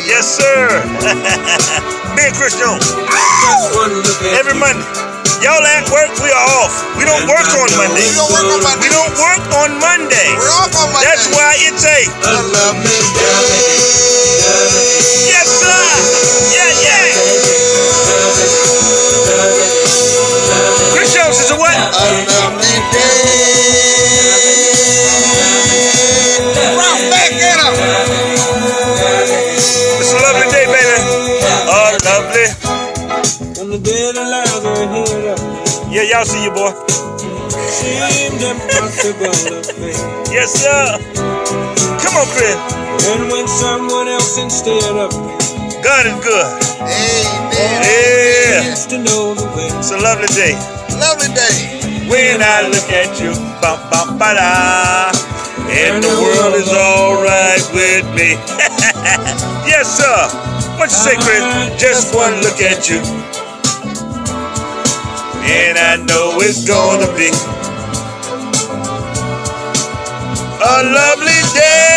Yes, sir. Me and Chris Jones. Every Monday. Y'all at work, we are off. We don't work on Monday. We don't work on Monday. We don't work on Monday. We're off on Monday. That's why it's a lovely day. Yes, sir. Yeah, yeah. Chris Jones is a what? A lovely day. Ralph, back at him. It's a lovely day, baby. Lovely. When the dead and alive are here, yeah, y'all see you, boy. Seemed impossible to face. Yes, sir. Come on, Chris. And when someone else instead of me, God is good. Amen. Yeah. to know the way. It's a lovely day. Lovely day. When I look at you, bum, bum, ba-da, and the world is all right with me. Yes, sir. What you say, Chris? Just one look at you, and I know it's gonna be a lovely day.